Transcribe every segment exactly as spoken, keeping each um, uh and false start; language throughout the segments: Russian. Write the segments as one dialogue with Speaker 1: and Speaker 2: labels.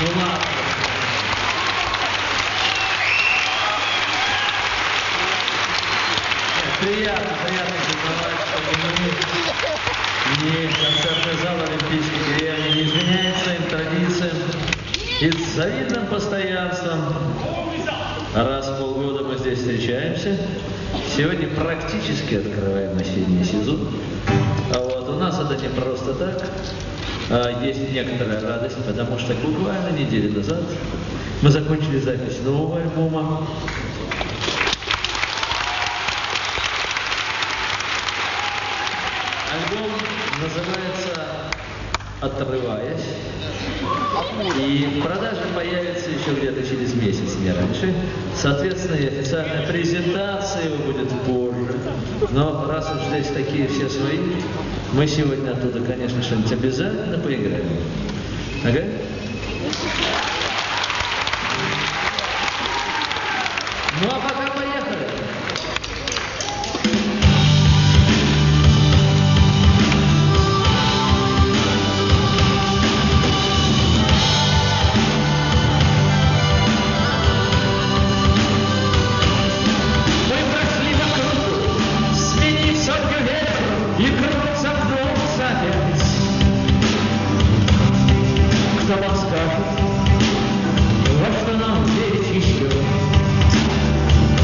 Speaker 1: Приятно, приятно признавать, что мы не концертный зал Олимпийской деревни, не изменяет своим традициям и с завидным постоянством. Раз в полгода мы здесь встречаемся. Сегодня практически открываем осенний сезон. А вот у нас это не просто так. А есть некоторая радость, потому что буквально неделю назад мы закончили запись нового альбома. Альбом называется «Отрываясь», и продажа появится еще где-то через месяц, не раньше. Соответственно, и официальная презентация его будет позже. Но раз уж здесь такие все свои, мы сегодня оттуда, конечно, что-нибудь обязательно поиграем. Ага? Ну а пока поехали! Кто вам скажет, во что нам верить еще?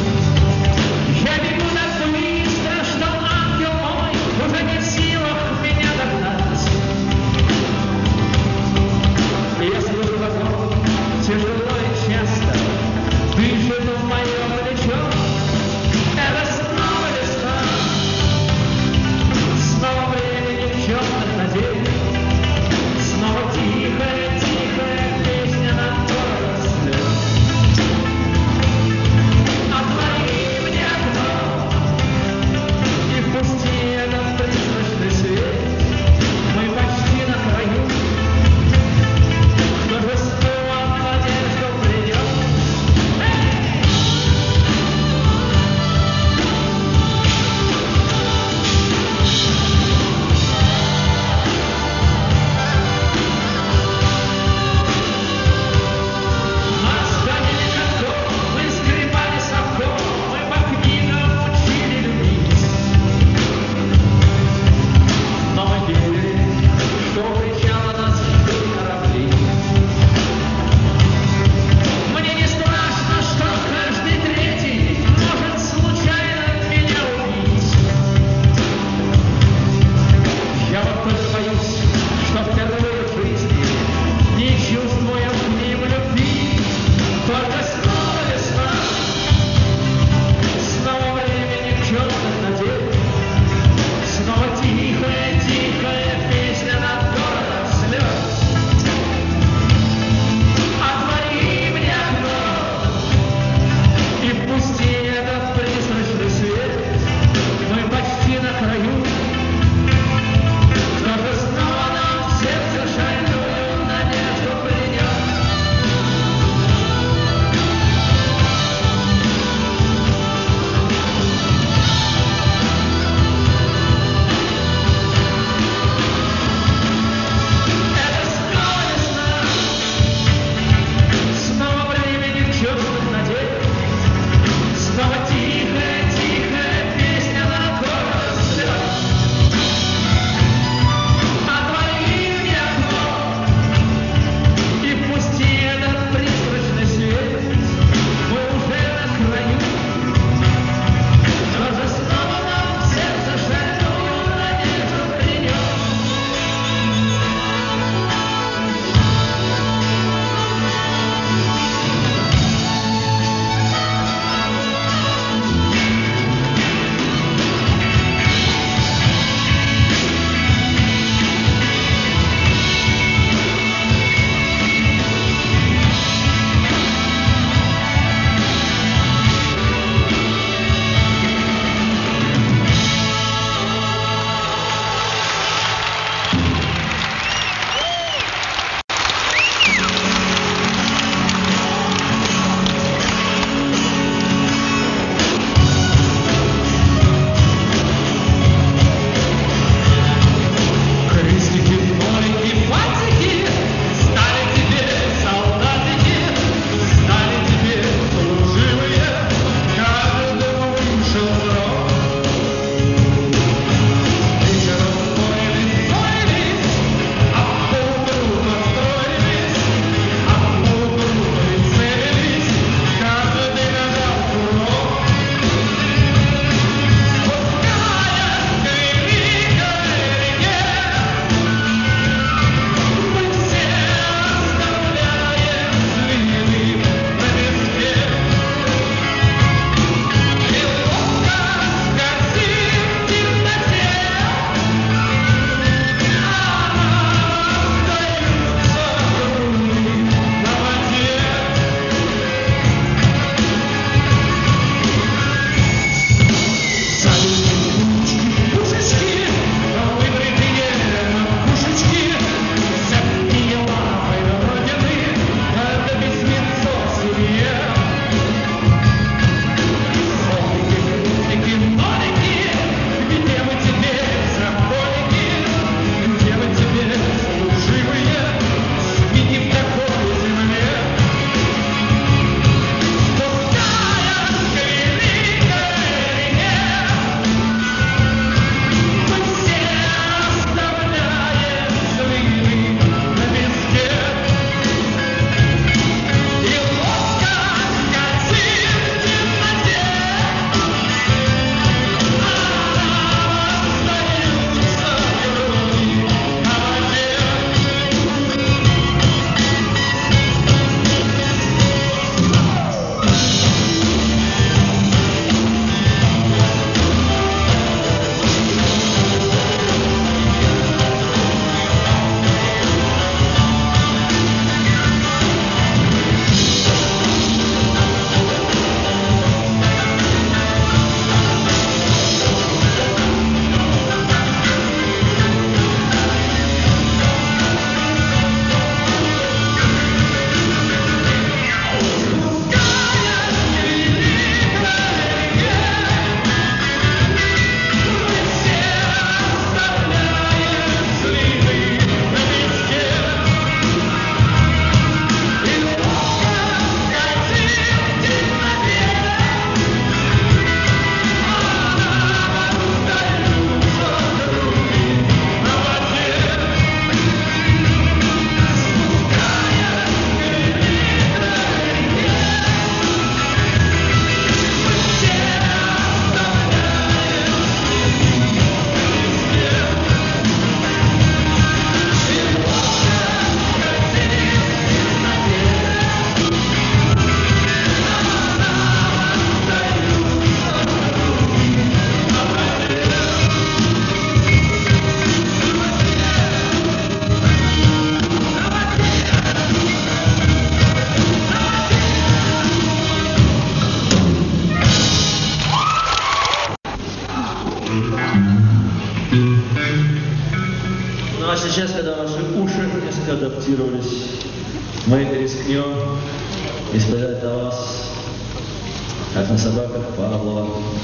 Speaker 1: уши несколько адаптировались. Мы рискнем испытать на вас, как на собаках Павлова,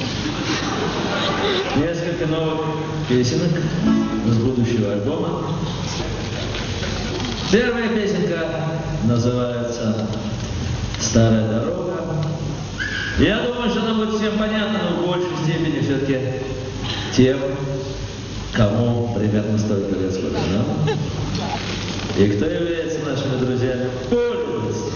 Speaker 1: несколько новых песенок с будущего альбома. Первая песенка называется «Старая дорога». Я думаю, что она будет всем понятна, но в большей степени все-таки тем, кому примерно столько лет, сколько нам. И кто является нашими друзьями пользуется.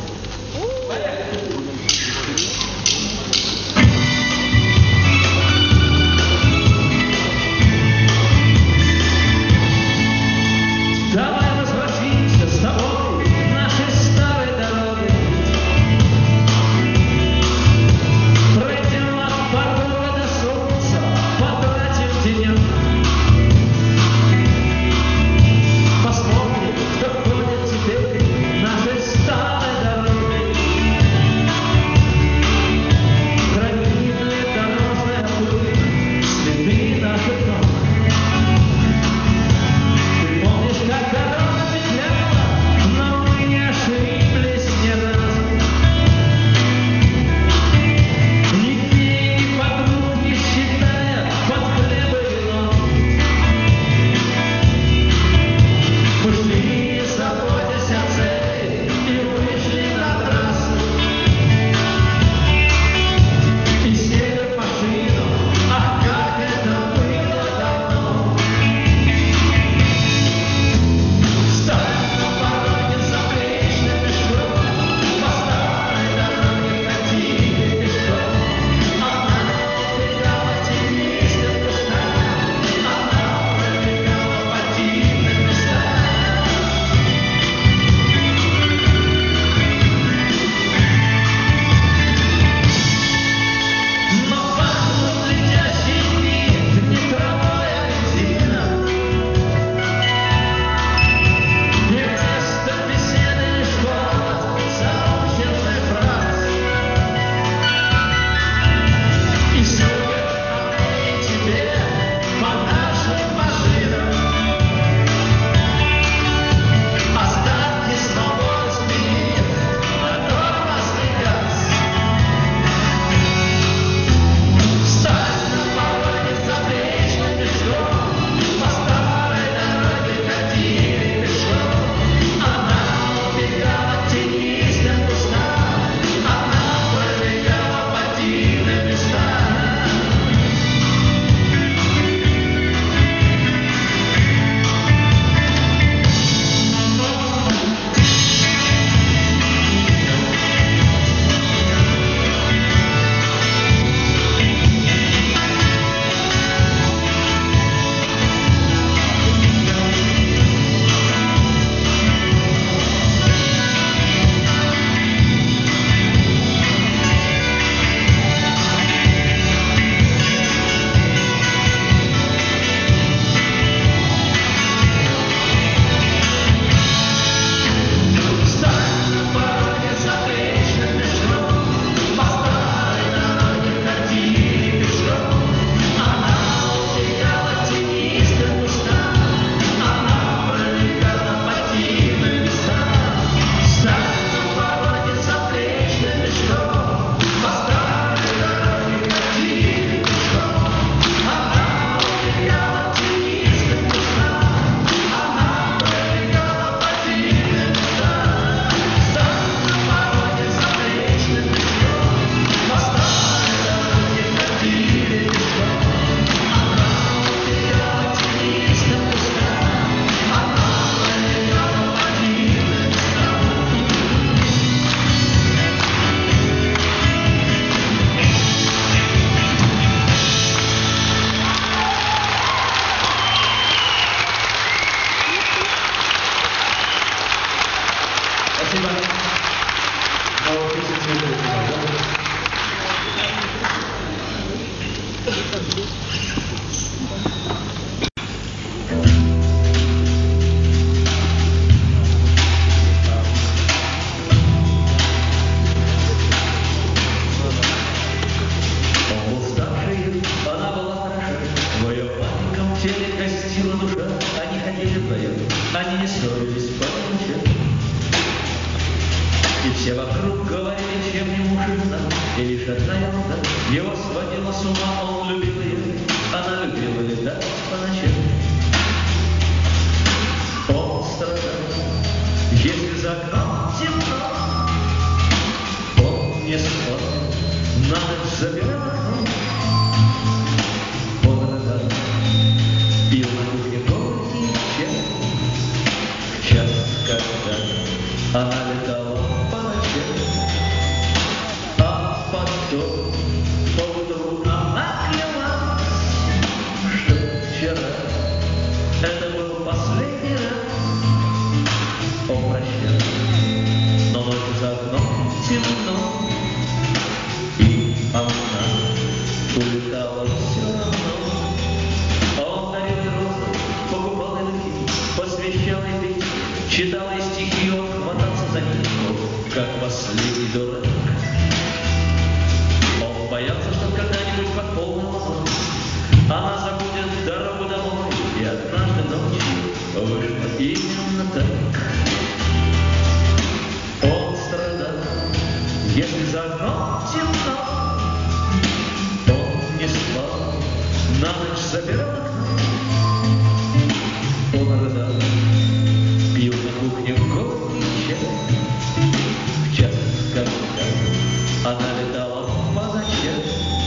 Speaker 1: Давай возвратимся с тобой к нашей старой дороге. Пройдем от Порога до солнца, потратим денек. Посмотрим, кто ходит теперь нашей старой дорогой. Гранитная дорожная пыль, следы наших ног. Ты помнишь, как дорога петляла, но мы не ошиблись ни разу. Ни дней, ни подруг не считая, под хлеб и вино. Мы шли, заботясь о цели, и вышли на трассу. И сели в машину, ах, как это было давно. Стали на пороге заплечным мешком, по старой дороге ходили пешком. Она убегала тенистым кустам, она пробегала по дивным местам. Но пахнут летящие дни, не травой, а бензином. И вместо беседы лишь голод, заученный фраз. И судят они тебе по нашим машинам. Остатки снова сменит на тормозный газ. Встань на пороге заплечным мешком, по старой дороге ходили пешком. Она убегала тенистым кустам, она пробегала по дивным местам. Встань на пороге заплечным мешком, по старой дороге ходили пешком. Она убегала тенистым кустам, она пробегала по дивным местам. Встань на пороге заплечным мешком, по старой дороге ходили пешком. Она убегала тенистым кустам, она пробегала по дивным местам. Встань на пороге заплечным мешком, по старой дороге ходили пешком. Она убегала тенистым кустам, она пробегала по дивным местам. Спасибо. Новых песен не будет. Он был старший, она была хороша. В ее маленьком теле гостила душа. Они ходили вдвоем, они не ссорились по ночам. И все вокруг говорили, чем не муж и жена. И лишь одна ерунда его сводила с ума. Он любил ее, она любила летать по ночам. Он страдал, если за окном темно. Он не спал, на ночь забирал окно. Он рыдал, пил на кухне горький чай. В час, когда она летала по ночам, а потом поутру она клялась, что вчера это был последний раз. Он прощал, но ночью за окном темно, и она улетала все равно. Он дарил розы, покупал львы, посвящал ей петь, читал ей стихи, он хватался за книгу, как последний дурак. Он боялся, что когда-нибудь под полным луной она забудет дорогу домой, и однажды ночью вышло именно так. Он страдал, если за окном темно. Он не спал, на ночь забирал окно. Он рыдал, пил на кухне горький чай. В час, когда она летала по ночам,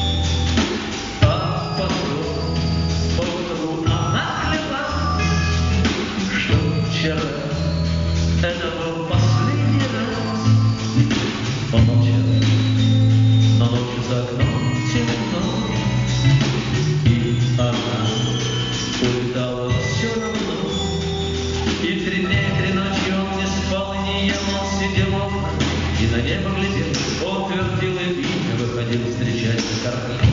Speaker 1: а потом поутру она клялась, что вчера это был последний раз. Он молчал, но ночью за окном темно, и она улетала все равно. И три дня и три ночи он не спал и не ел, он сидел у окна и на небо глядел. Он твердил и пил, выходил встречать каркас.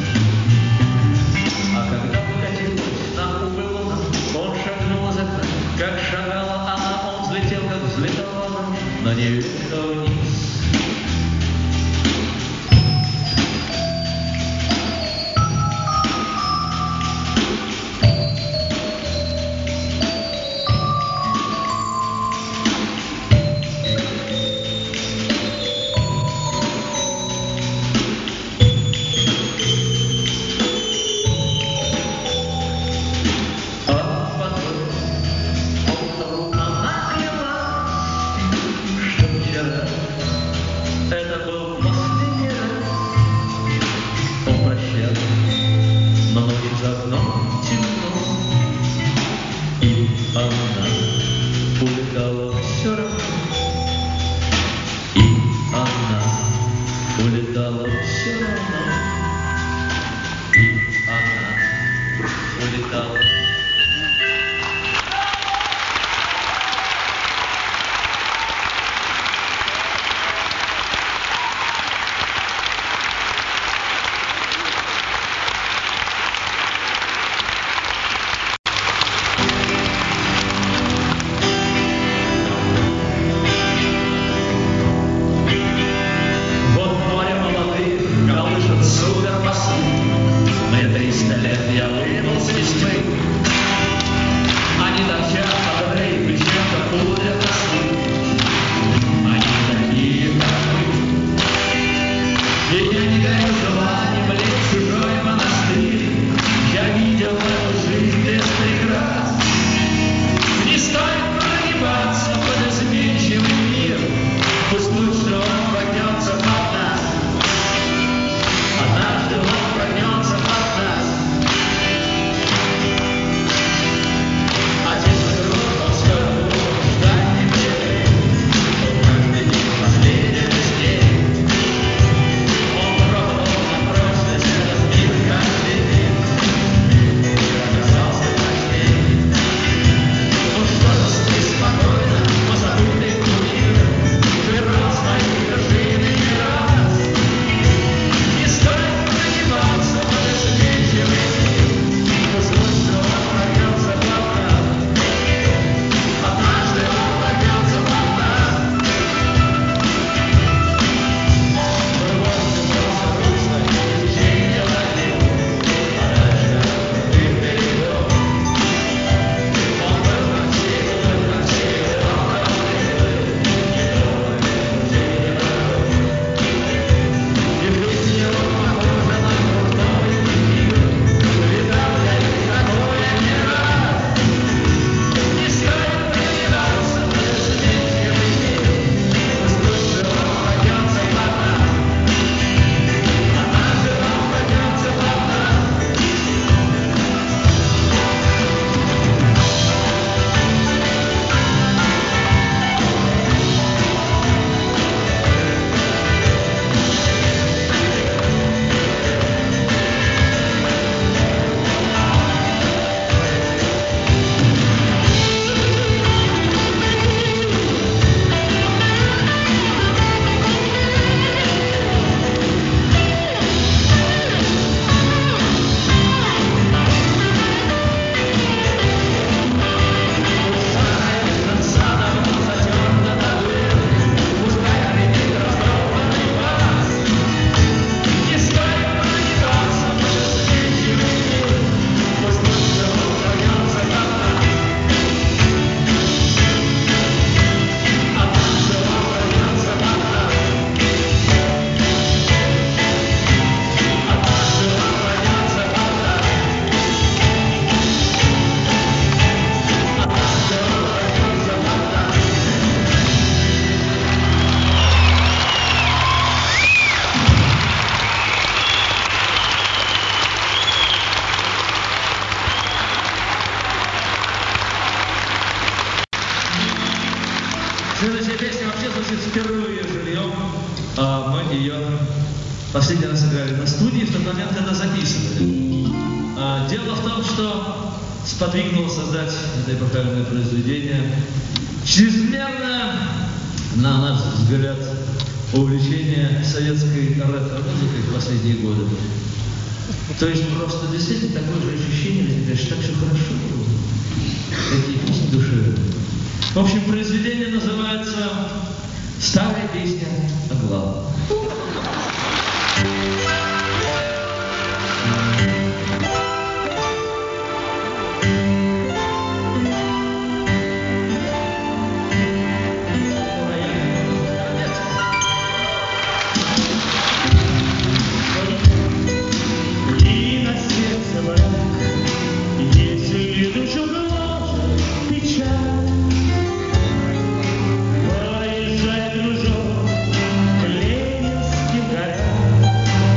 Speaker 1: А когда покатилась на убылу луна, он шагнул из окна, как шагала она, он взлетел, как взлетала она, но не вверх, а вниз. Это был последний раз. Он прощал, но ночью за окном темно, и она улетала все равно. И она улетала все равно. И она улетала. Следующая песня вообще звучит впервые живьем. А мы ее последний раз играли на студии в тот момент, когда записывали. А, дело в том, что сподвигнуло создать это эпохальное произведение чрезмерно, на наш взгляд, увлечение советской ретро-музыкой в последние годы. То есть просто действительно такое же ощущение, что так все хорошо было. Такие песни душевные. В общем, произведение называется «Старая песня о главном».
Speaker 2: Поезжай, дружок, в Ленинских горах.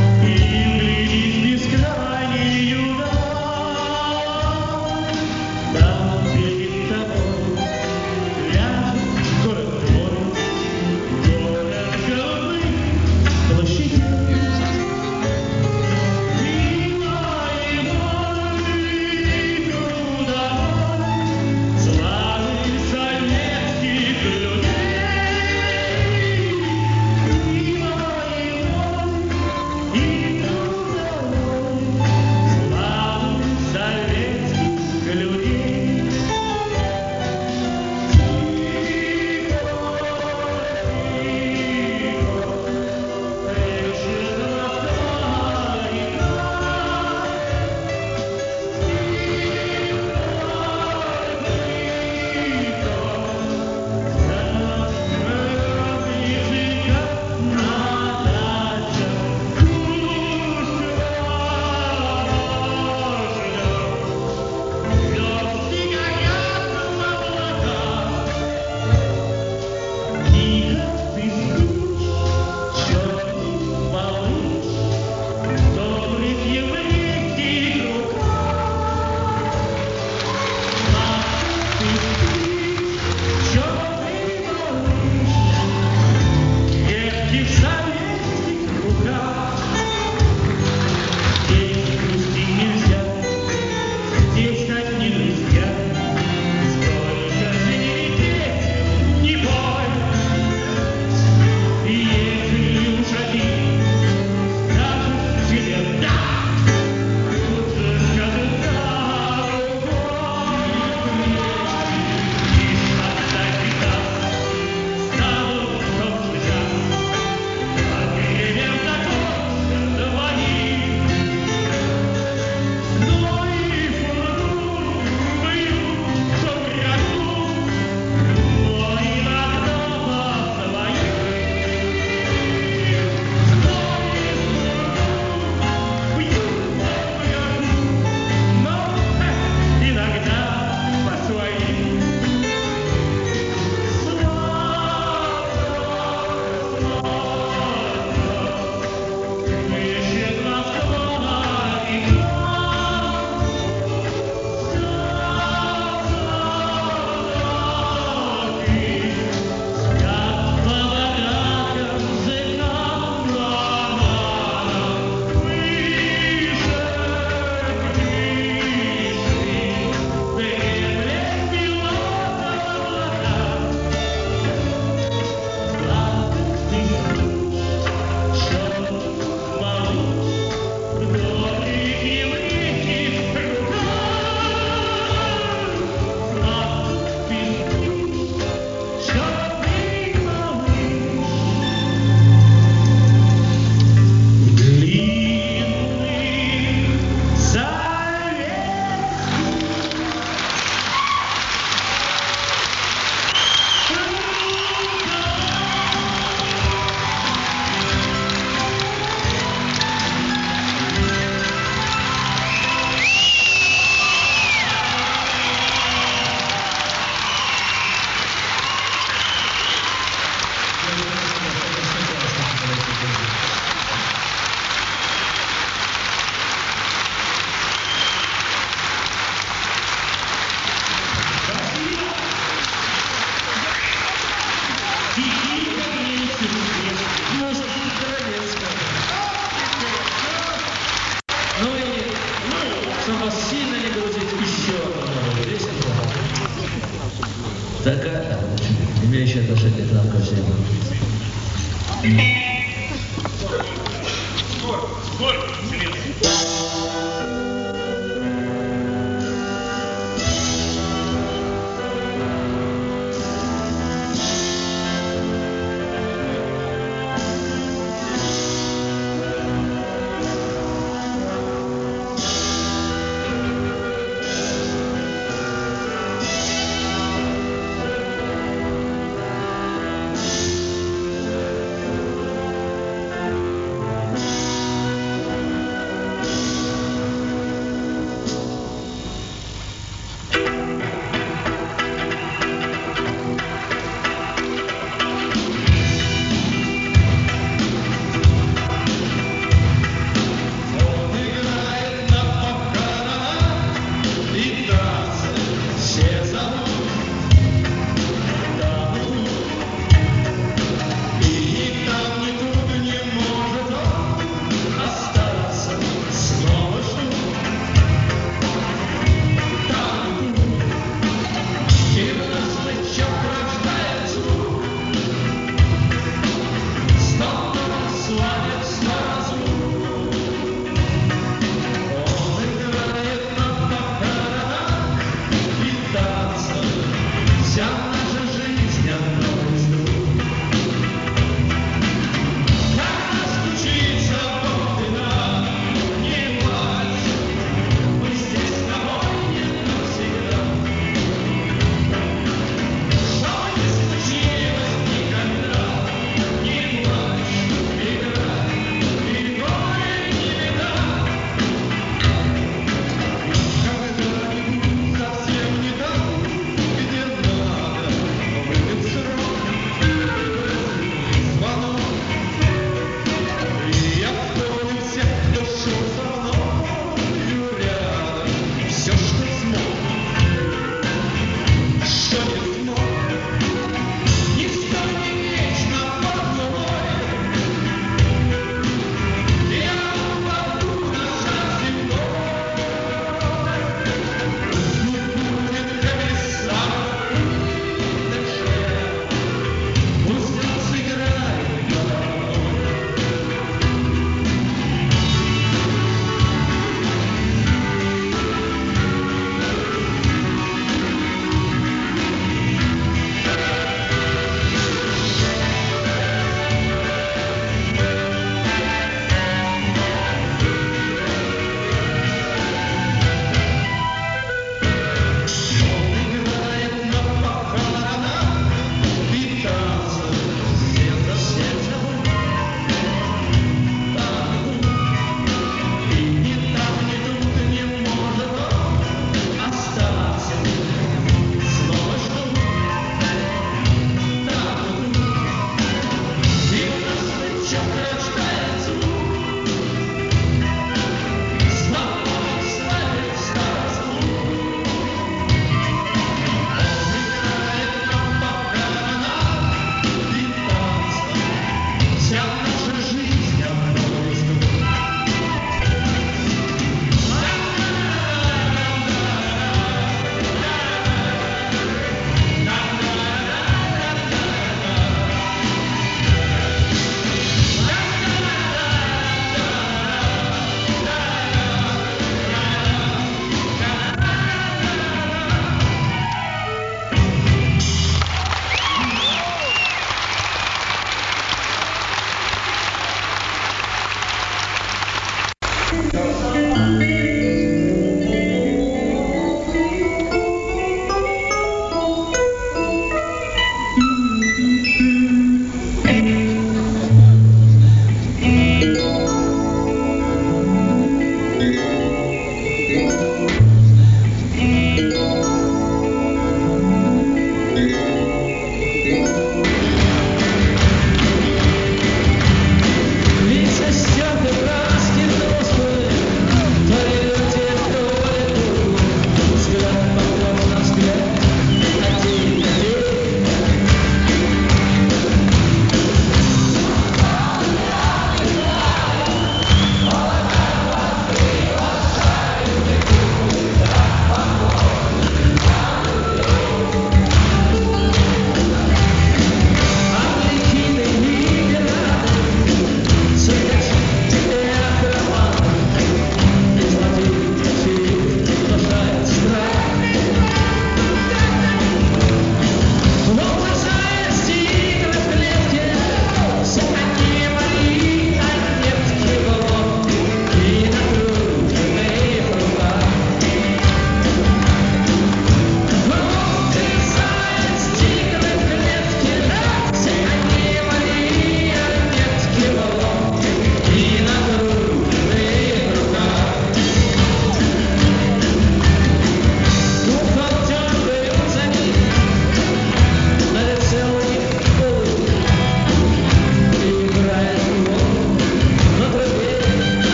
Speaker 1: имеющие отношение к нам ко всем.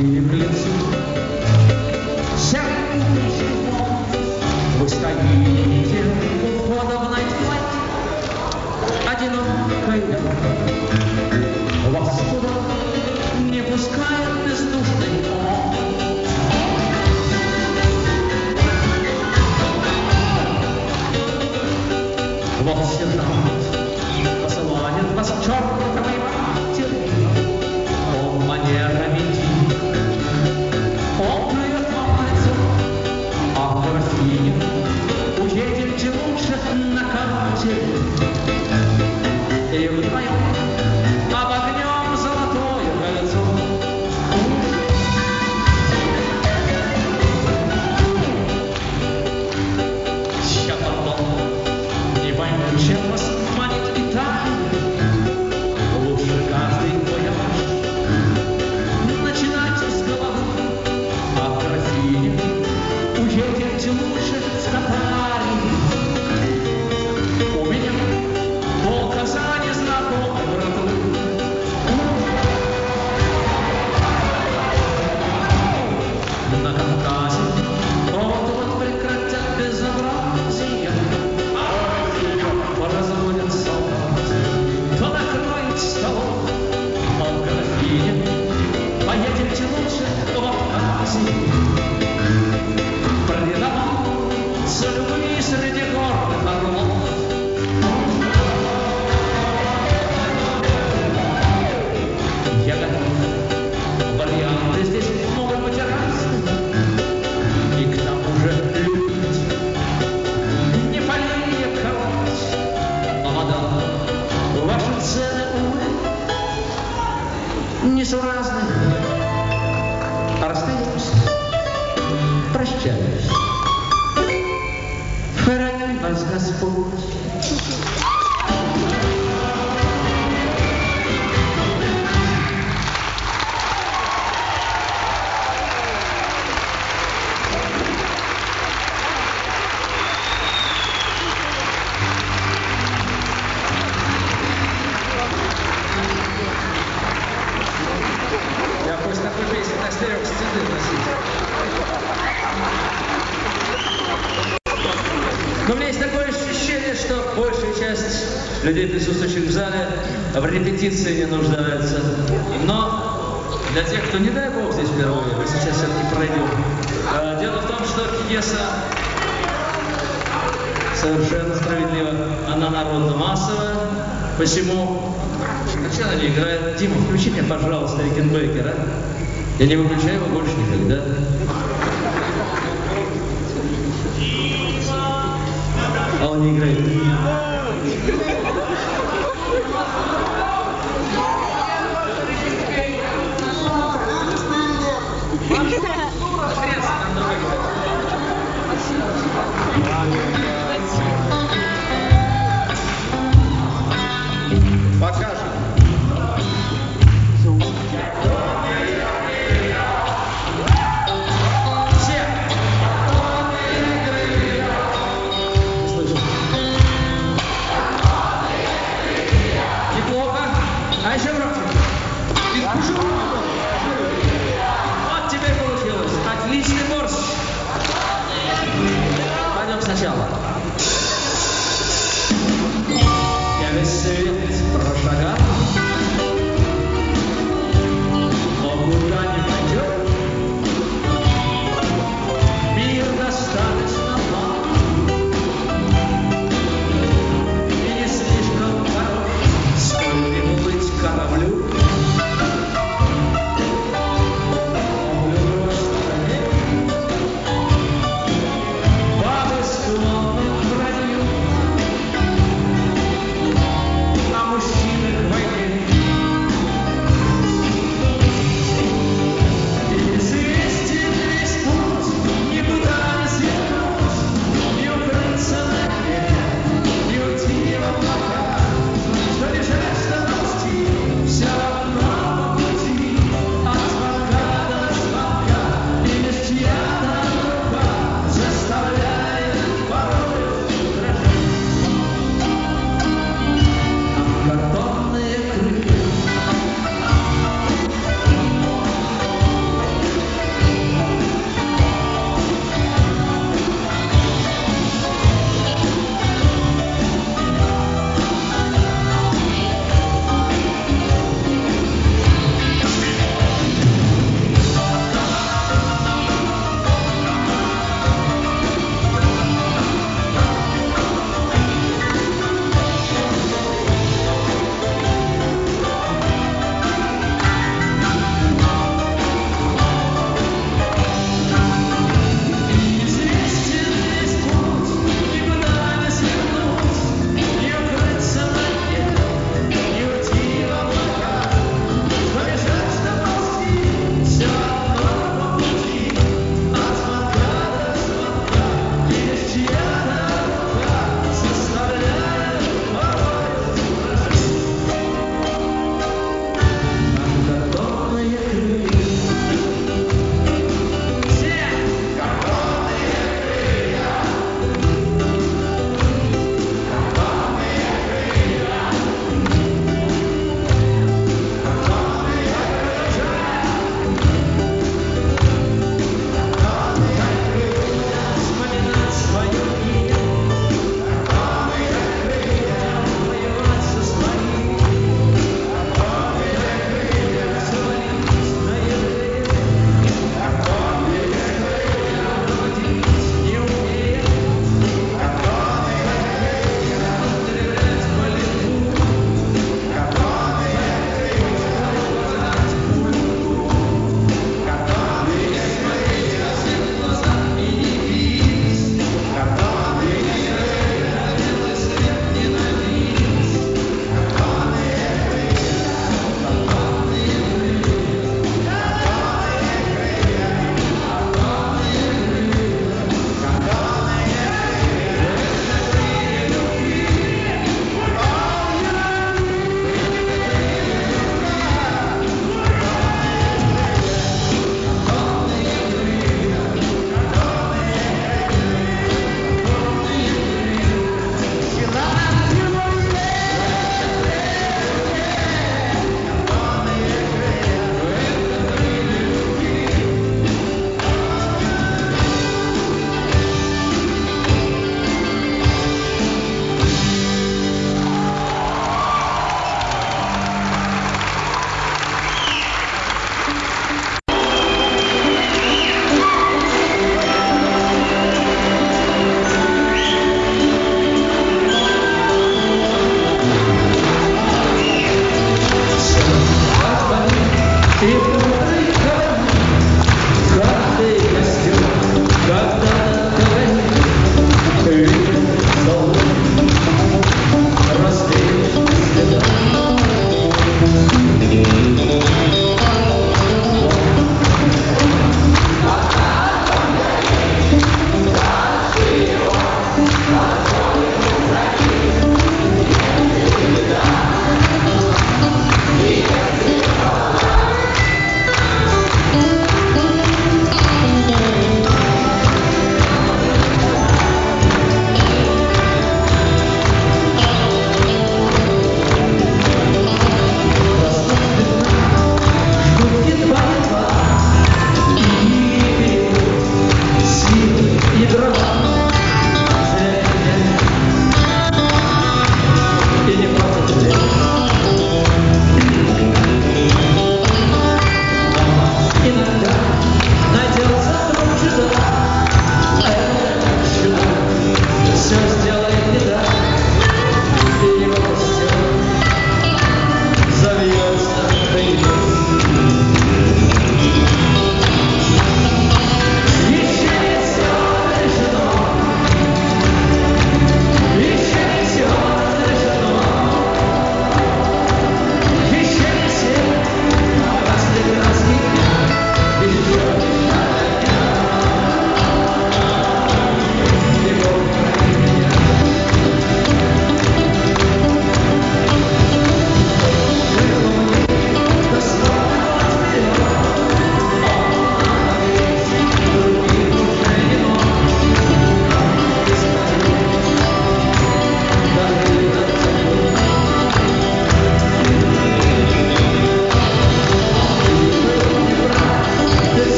Speaker 1: отныне к лицу. Сердечный фон, вы стоите у входа в найтклаб, одинокой дорогой. Вас туда не пускает бездушный он. Вот сержант посылает вас к чертовой матери. Он манерами дик, он плюет вам в лицо, а в графине уедемте лучше на катере. И вдвоем обогнем золотое кольцо. Я потом не пойму, чем вас манит Италия. Лучше каждый вояж начинайте с головы, а в графине уедемте лучше с Катарией. У меня пол Казани знакомый брату. На Кавказе вот-вот прекратят безобразие. Разводят солдат, то накроет столов, а в графине поедемте лучше в Абхазию. Предаваться любви среди горных орлов. Я готов, варианты здесь могут быть разные, и к тому же любить не полее кровать. Но, мадам, ваши цены, увы, несуразны. Расстаемся, прощаюсь. Храни вас Господь. Я после такой песни на стерео стены носить. Но у меня есть такое ощущение, что большая часть людей, присутствующих в зале, в репетиции не нуждаются. Но для тех, кто, не дай бог, здесь впервые, мы сейчас все-таки пройдем. Дело в том, что пьеса совершенно справедливо, она народно-массовая. Посему сначала не играет. Дима, включи мне, пожалуйста, Рикенбекера. Я не выключаю его больше никогда. А он не играет. Покажем. Все. Неплохо. А еще громче. Вот теперь получилось. Отличный борщ. Пойдем сначала. Я весь свет прошагал, но куда не пойдет, мир достаточно мал и не слишком хорош, сколь ему быть кораблю. Кораблю в стороне, по бессловным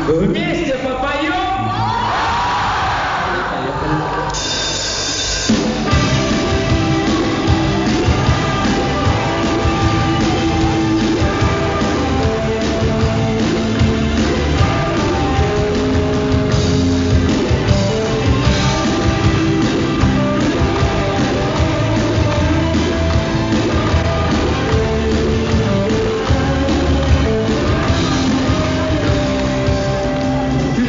Speaker 1: Вместе попоем?
Speaker 2: Ты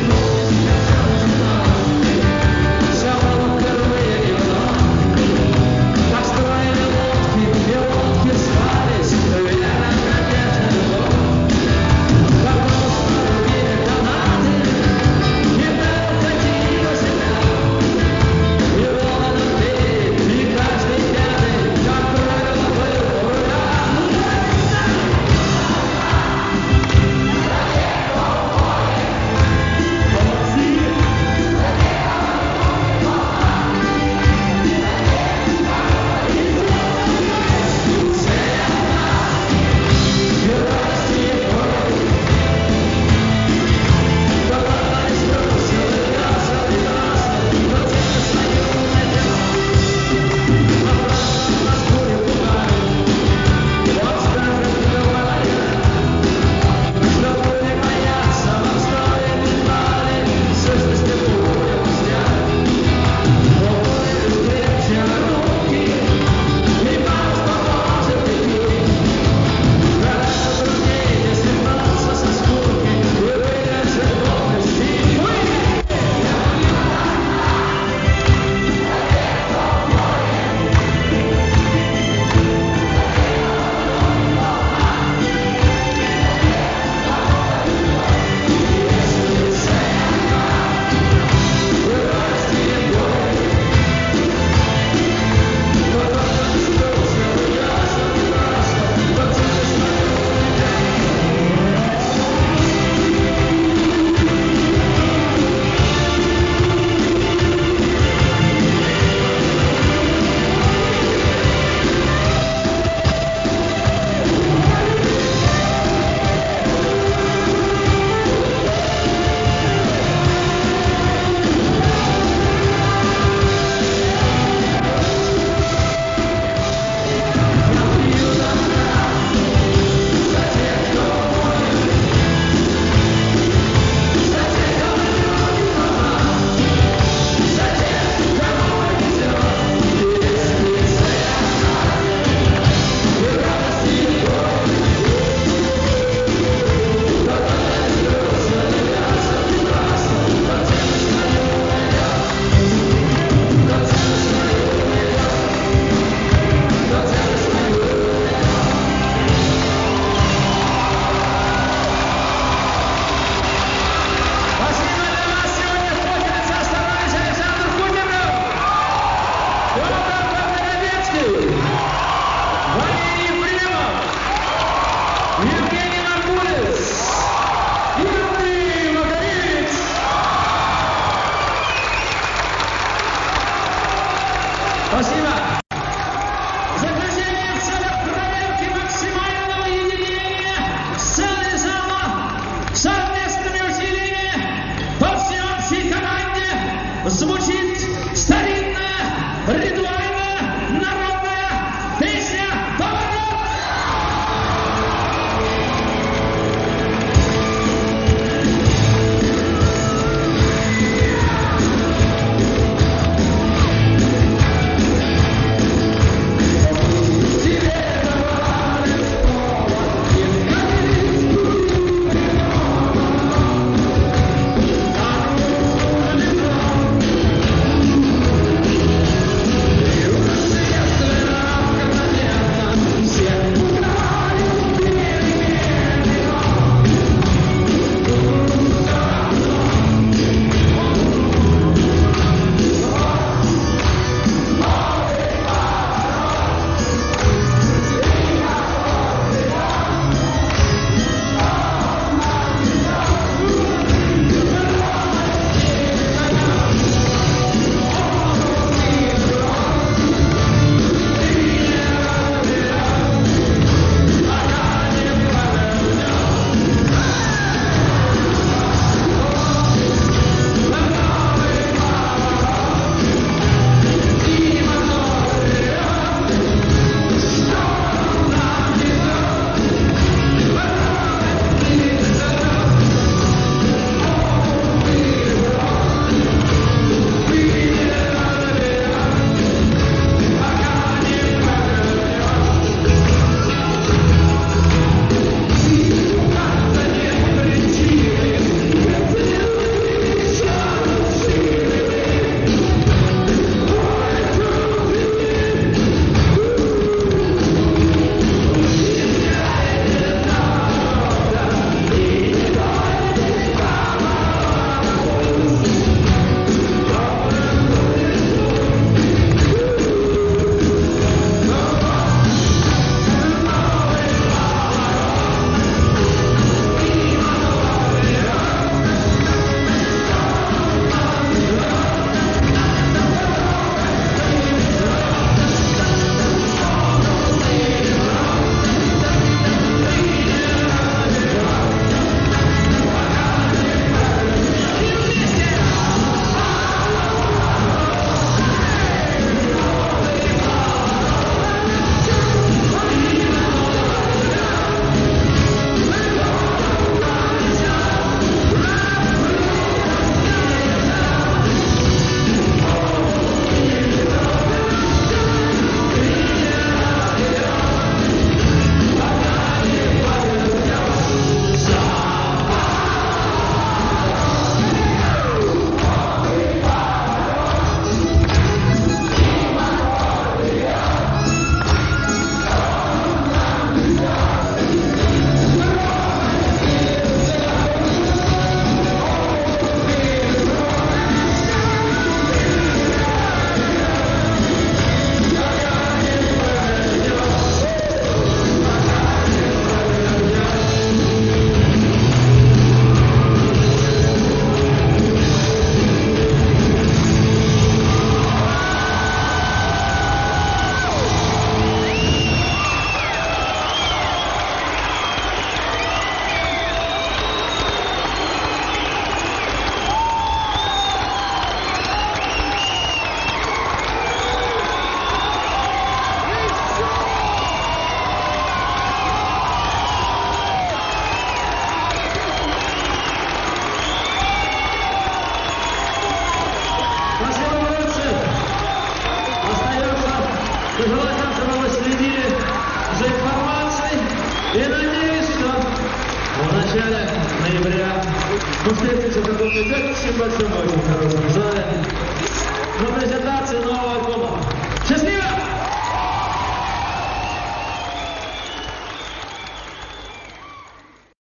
Speaker 1: начале ноября. Мы встретимся в каком-то очень большом, очень хорошем зале на презентации нового альбома.